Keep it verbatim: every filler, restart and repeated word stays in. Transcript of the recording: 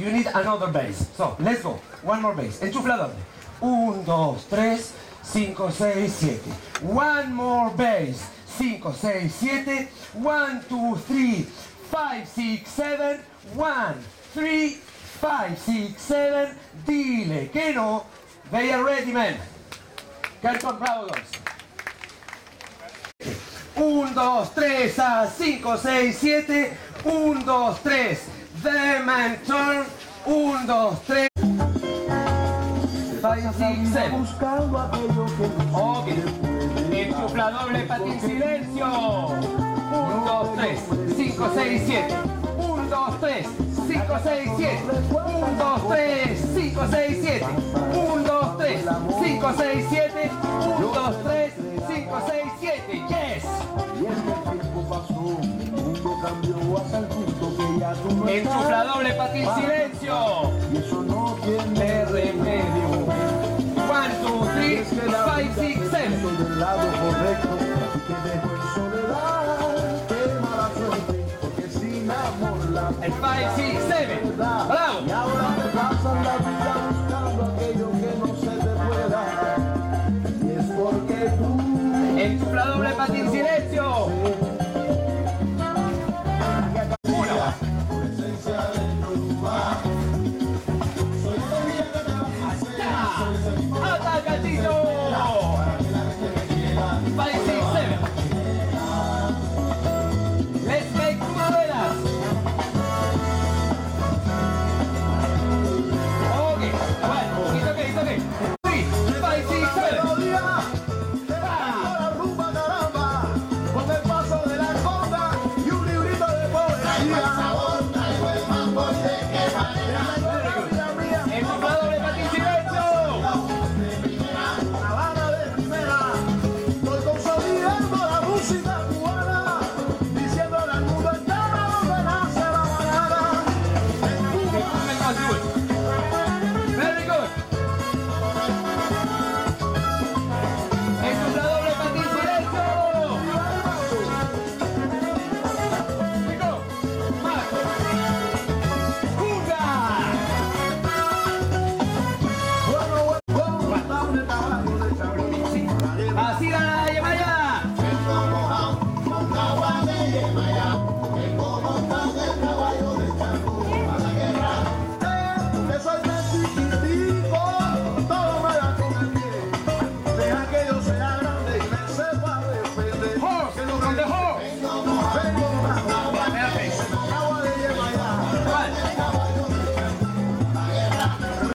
you need another bass. So, let's go. One more bass. Enchufla doble. Un, dos, tres, cinco, seis, siete. One more bass. Cinco, seis, siete. One, two, three, five, six, seven. One, three, five, six, seven. Dile que no. They are ready, man. Carlton, bravo, dos. Un, dos, tres, a cinco, seis, siete. Un, dos, tres. The man turn. Un, dos, tres. Five, six, seven. Ok. Enchufla doble, patín, silencio. Un, dos, tres. Cinco, seis, siete. Un, dos, tres. Cinco, seis, siete. Un, dos, tres. Cinco, seis, siete. Un, dos, tres. Cinco, seis, siete. Un, dos, tres. Cinco, seis, siete. Yes. Enchufla doble, patín, silencio.